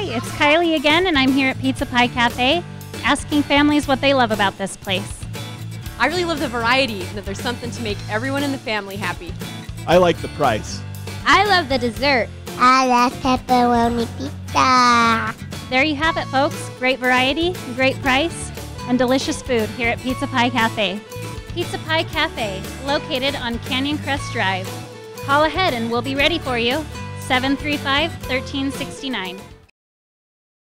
it's Kylie again, and I'm here at Pizza Pie Cafe, asking families what they love about this place. I really love the variety, and that there's something to make everyone in the family happy. I like the price. I love the dessert. I love pepperoni pizza. There you have it, folks. Great variety, great price, and delicious food here at Pizza Pie Cafe. Pizza Pie Cafe, located on Canyon Crest Drive. Call ahead and we'll be ready for you. 735-1369.